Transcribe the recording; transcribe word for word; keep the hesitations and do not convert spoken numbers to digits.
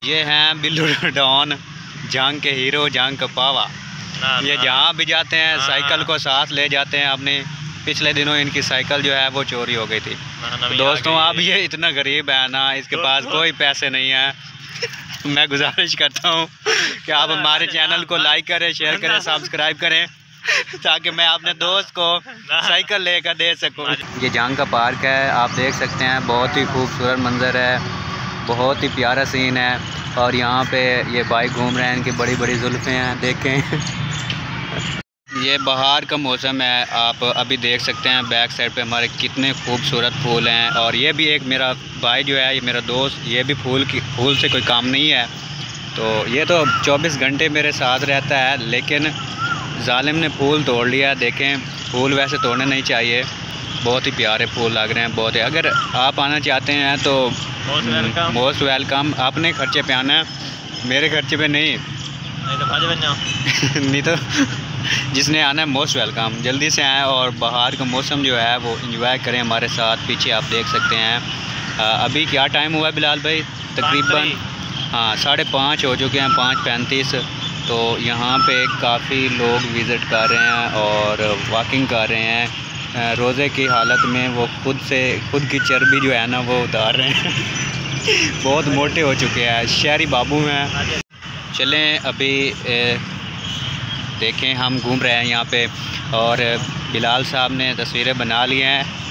ये हैं बिल्लू डॉन, जंग के हीरो, जंग का पावा। ये जहाँ भी जाते हैं साइकिल को साथ ले जाते हैं अपने। पिछले दिनों इनकी साइकिल जो है वो चोरी हो गई थी। तो दोस्तों अब ये इतना गरीब है ना, इसके पास कोई पैसे नहीं है। मैं गुजारिश करता हूँ कि आप हमारे चैनल को लाइक करें, शेयर करें, सब्सक्राइब करें, ताकि मैं अपने दोस्त को साइकिल लेकर दे सकूं। ये जंग का पार्क है, आप देख सकते हैं, बहुत ही खूबसूरत मंजर है, बहुत ही प्यारा सीन है। और यहाँ पे ये बाइक घूम रहे हैं, इनकी बड़ी बड़ी जुल्फ़ें हैं, देखें। ये बहार का मौसम है, आप अभी देख सकते हैं बैक साइड पे हमारे कितने खूबसूरत फूल हैं। और ये भी एक मेरा भाई जो है, ये मेरा दोस्त, ये भी फूल की फूल से कोई काम नहीं है। तो ये तो चौबीस घंटे मेरे साथ रहता है, लेकिन जालिम ने फूल तोड़ लिया। देखें, फूल वैसे तोड़ने नहीं चाहिए, बहुत ही प्यारे फूल लग रहे हैं, बहुत ही। अगर आप आना चाहते हैं तो मोस्ट वेलकम। अपने खर्चे पे आना है, मेरे खर्चे पे नहीं। नहीं तो नहीं तो जिसने आना है मोस्ट वेलकम, जल्दी से आएँ और बाहर का मौसम जो है वो एंजॉय करें हमारे साथ। पीछे आप देख सकते हैं, अभी क्या टाइम हुआ है बिलाल भाई? तकरीबन हाँ साढ़े पाँच हो चुके हैं, पाँच पैंतीस। तो यहाँ पे काफ़ी लोग विज़िट कर रहे हैं और वॉकिंग कर रहे हैं। रोज़े की हालत में वो खुद से खुद की चर्बी जो है ना वो उतार रहे हैं। बहुत मोटे हो चुके हैं, शहरी बाबू हैं। चलें अभी ए, देखें, हम घूम रहे हैं यहाँ पे और बिलाल साहब ने तस्वीरें बना ली हैं।